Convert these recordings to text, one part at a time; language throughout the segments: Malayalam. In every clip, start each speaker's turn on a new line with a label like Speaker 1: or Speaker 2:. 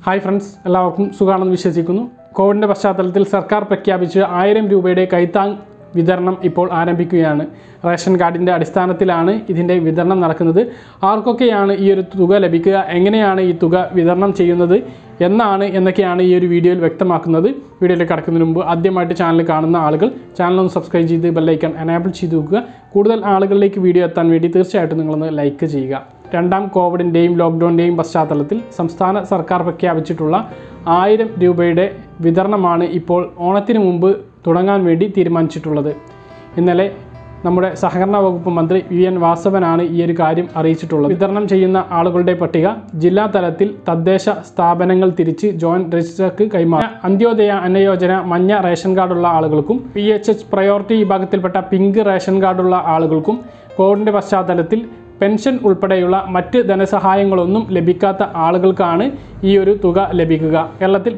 Speaker 1: ഹായ് ഫ്രണ്ട്സ്, എല്ലാവർക്കും സുഖമാണെന്ന് വിശ്വസിക്കുന്നു. കോവിഡിൻ്റെ പശ്ചാത്തലത്തിൽ സർക്കാർ പ്രഖ്യാപിച്ച് 1000 രൂപയുടെ കൈത്താങ് വിതരണം ഇപ്പോൾ ആരംഭിക്കുകയാണ്. റേഷൻ കാർഡിൻ്റെ അടിസ്ഥാനത്തിലാണ് ഇതിൻ്റെ വിതരണം നടക്കുന്നത്. ആർക്കൊക്കെയാണ് ഈ ഒരു തുക ലഭിക്കുക, എങ്ങനെയാണ് ഈ തുക വിതരണം ചെയ്യുന്നത് എന്നൊക്കെയാണ് ഈ ഒരു വീഡിയോയിൽ വ്യക്തമാക്കുന്നത്. വീഡിയോയിലേക്ക് കടക്കുന്നതിന് മുമ്പ് ആദ്യമായിട്ട് ചാനൽ കാണുന്ന ആളുകൾ ചാനലൊന്ന് സബ്സ്ക്രൈബ് ചെയ്ത് ബെല്ലൈക്കൺ എനേബിൾ ചെയ്ത് വെക്കുക. കൂടുതൽ ആളുകളിലേക്ക് വീഡിയോ എത്താൻ വേണ്ടി തീർച്ചയായിട്ടും നിങ്ങളൊന്ന് ലൈക്ക് ചെയ്യുക. രണ്ടാം കോവിഡിൻ്റെയും ലോക്ക്ഡൗണിൻ്റെയും പശ്ചാത്തലത്തിൽ സംസ്ഥാന സർക്കാർ പ്രഖ്യാപിച്ചിട്ടുള്ള 1000 രൂപയുടെ വിതരണമാണ് ഇപ്പോൾ ഓണത്തിന് മുമ്പ് തുടങ്ങാൻ വേണ്ടി തീരുമാനിച്ചിട്ടുള്ളത്. ഇന്നലെ നമ്മുടെ സഹകരണ വകുപ്പ് മന്ത്രി VN വാസവനാണ് ഈ ഒരു കാര്യം അറിയിച്ചിട്ടുള്ളത്. വിതരണം ചെയ്യുന്ന ആളുകളുടെ പട്ടിക ജില്ലാ തലത്തിൽ തദ്ദേശ സ്ഥാപനങ്ങൾ തിരിച്ച് ജോയിന്റ് രജിസ്ട്രാർക്ക് കൈമാറും. അന്ത്യോദയ അന്നയോജന മഞ്ഞ റേഷൻ കാർഡുള്ള ആളുകൾക്കും PHH പ്രയോറിറ്റി വിഭാഗത്തിൽപ്പെട്ട പിങ്ക് റേഷൻ കാർഡുള്ള ആളുകൾക്കും കോവിഡിൻ്റെ പശ്ചാത്തലത്തിൽ പെൻഷൻ ഉൾപ്പെടെയുള്ള മറ്റ് ധനസഹായങ്ങളൊന്നും ലഭിക്കാത്ത ആളുകൾക്കാണ് ഈ ഒരു തുക ലഭിക്കുക. കേരളത്തിൽ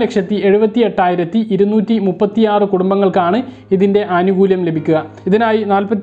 Speaker 1: 14,78,236 കുടുംബങ്ങൾക്കാണ് ഇതിൻ്റെ ആനുകൂല്യം ലഭിക്കുക. ഇതിനായി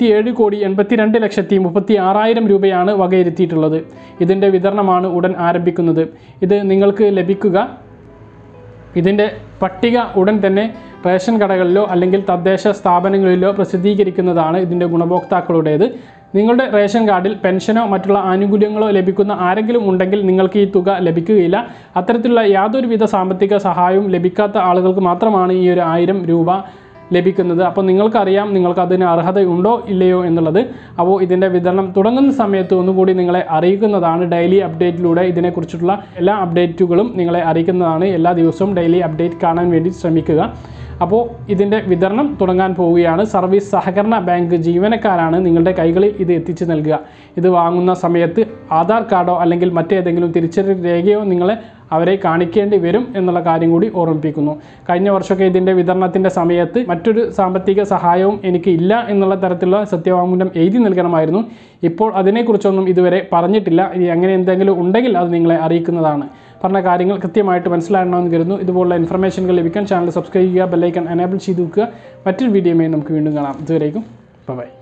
Speaker 1: 47,82,36,000 രൂപയാണ് വകയിരുത്തിയിട്ടുള്ളത്. ഇതിൻ്റെ വിതരണമാണ് ഉടൻ ആരംഭിക്കുന്നത്. ഇത് നിങ്ങൾക്ക് ലഭിക്കുക. ഇതിൻ്റെ പട്ടിക ഉടൻ തന്നെ റേഷൻ കടകളിലോ അല്ലെങ്കിൽ തദ്ദേശ സ്ഥാപനങ്ങളിലോ പ്രസിദ്ധീകരിക്കുന്നതാണ് ഇതിൻ്റെ ഗുണഭോക്താക്കളുടേത്. നിങ്ങളുടെ റേഷൻ കാർഡിൽ പെൻഷനോ മറ്റുള്ള ആനുകൂല്യങ്ങളോ ലഭിക്കുന്ന ആരെങ്കിലും ഉണ്ടെങ്കിൽ നിങ്ങൾക്ക് ഈ തുക ലഭിക്കുകയില്ല. അത്തരത്തിലുള്ള യാതൊരുവിധ സാമ്പത്തിക സഹായവും ലഭിക്കാത്ത ആളുകൾക്ക് മാത്രമാണ് ഈ ഒരു 1000 രൂപ ലഭിക്കുന്നത്. അപ്പോൾ നിങ്ങൾക്കറിയാം നിങ്ങൾക്ക് അതിന് അർഹതയുണ്ടോ ഇല്ലയോ എന്നുള്ളത്. അപ്പോൾ ഇതിൻ്റെ വിതരണം തുടങ്ങുന്ന സമയത്ത് ഒന്നുകൂടി നിങ്ങളെ അറിയിക്കുന്നതാണ്. ഡെയിലി അപ്ഡേറ്റിലൂടെ ഇതിനെക്കുറിച്ചിട്ടുള്ള എല്ലാ അപ്ഡേറ്റുകളും നിങ്ങളെ അറിയിക്കുന്നതാണ്. എല്ലാ ദിവസവും ഡെയിലി അപ്ഡേറ്റ് കാണാൻ വേണ്ടി ശ്രമിക്കുക. അപ്പോൾ ഇതിൻ്റെ വിതരണം തുടങ്ങാൻ പോവുകയാണ്. സർവീസ് സഹകരണ ബാങ്ക് ജീവനക്കാരാണ് നിങ്ങളുടെ കൈകളിൽ ഇത് എത്തിച്ചു നൽകുക. ഇത് വാങ്ങുന്ന സമയത്ത് ആധാർ കാർഡോ അല്ലെങ്കിൽ മറ്റേതെങ്കിലും തിരിച്ചറിയൽ രേഖയോ അവരെ കാണിക്കേണ്ടി വരും എന്നുള്ള കാര്യം കൂടി ഓർമ്മിപ്പിക്കുന്നു. കഴിഞ്ഞ വർഷമൊക്കെ ഇതിൻ്റെ വിതരണത്തിൻ്റെ സമയത്ത് മറ്റൊരു സാമ്പത്തിക സഹായവും എനിക്ക് ഇല്ല എന്നുള്ള തരത്തിലുള്ള സത്യവാങ്മൂലം എഴുതി നൽകണമായിരുന്നു. ഇപ്പോൾ അതിനെക്കുറിച്ചൊന്നും ഇതുവരെ പറഞ്ഞിട്ടില്ല. ഇനി അങ്ങനെ എന്തെങ്കിലും ഉണ്ടെങ്കിൽ അത് നിങ്ങളെ അറിയിക്കുന്നതാണ്. പറഞ്ഞ കാര്യങ്ങൾ കൃത്യമായിട്ട് മനസ്സിലാകണമെന്ന് കരുതുന്നു. ഇതുപോലുള്ള ഇൻഫർമേഷനുകൾ ലഭിക്കാൻ ചാനൽ സബ്സ്ക്രൈബ് ചെയ്യുക, ബെല്ലൈക്കൺ എനേബിൾ ചെയ്ത് വെക്കുക. മറ്റൊരു വീഡിയോയുമായി നമുക്ക് വീണ്ടും കാണാം. ഇതുവരേക്കും ബൈ.